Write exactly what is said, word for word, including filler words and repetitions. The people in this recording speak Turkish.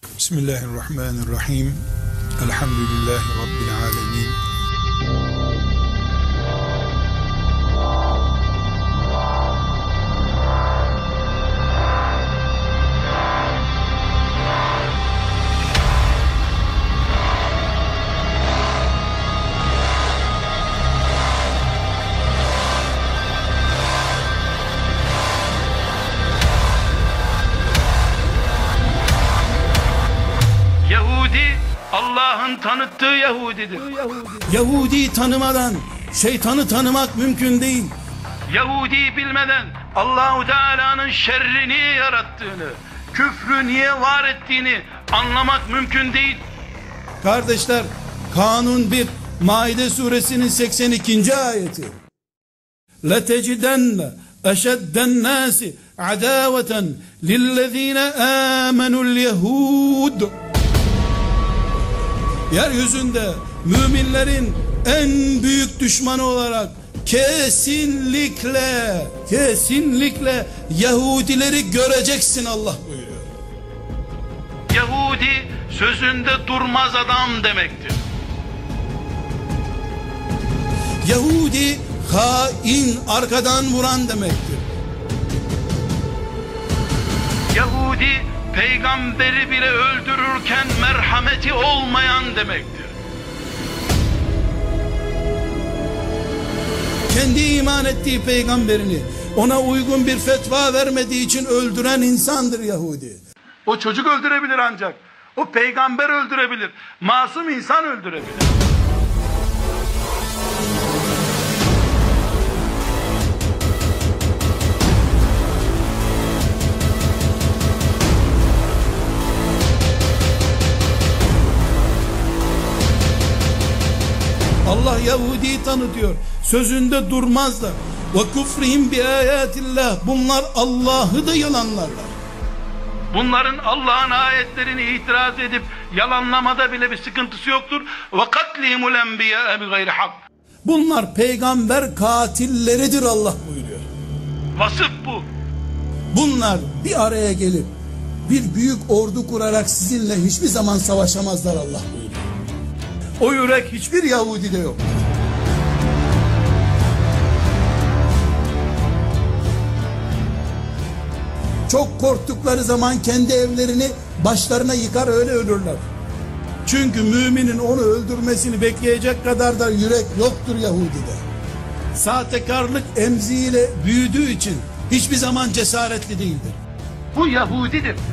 Bismillahirrahmanirrahim. Elhamdülillahi Rabbil alemin. Allah'ın tanıttığı Yahudidir. Yahudi'yi tanımadan şeytanı tanımak mümkün değil. Yahudi'yi bilmeden Allahu Teala'nın şerri niye yarattığını, küfrü niye var ettiğini anlamak mümkün değil. Kardeşler, Kanun bir, Maide suresinin seksen ikinci ayeti. لَتَجِدَنَّ اَشَدَّ النَّاسِ عَدَاوَةً لِلَّذ۪ينَ آمَنُوا الْيَهُودُ. Yeryüzünde müminlerin en büyük düşmanı olarak kesinlikle kesinlikle Yahudileri göreceksin Allah buyuruyor. Yahudi sözünde durmaz adam demektir. Yahudi hain, arkadan vuran demektir. Yahudi peygamberi bile öldürürken merhameti olmayan demektir. Kendi iman ettiği peygamberini ona uygun bir fetva vermediği için öldüren insandır Yahudi. O çocuk öldürebilir ancak. O peygamber öldürebilir. Masum insan öldürebilir. Allah Yahudi'yi tanıtıyor. Sözünde durmazlar. Ve kufrihim bi ayatillah. Bunlar Allah'ı da yalanlarlar. Bunların Allah'ın ayetlerini itiraz edip yalanlamada bile bir sıkıntısı yoktur. Ve katlihimul enbiya bi gayri hak. Bunlar peygamber katilleridir Allah buyuruyor. Vasıf bu. Bunlar bir araya gelip bir büyük ordu kurarak sizinle hiçbir zaman savaşamazlar Allah buyuruyor. O yürek hiçbir Yahudi'de yok. Çok korktukları zaman kendi evlerini başlarına yıkar, öyle ölürler. Çünkü müminin onu öldürmesini bekleyecek kadar da yürek yoktur Yahudi'de. Sahtekarlık emziğiyle büyüdüğü için hiçbir zaman cesaretli değildir. Bu Yahudidir.